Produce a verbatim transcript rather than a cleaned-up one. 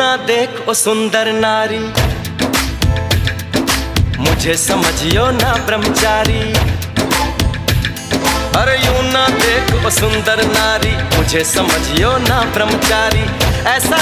ना देख ओ सुंदर नारी, मुझे समझियो ना ब्रह्मचारी। अरे यूं ना देख ओ सुंदर नारी, मुझे समझियो ना ब्रह्मचारी। ऐसा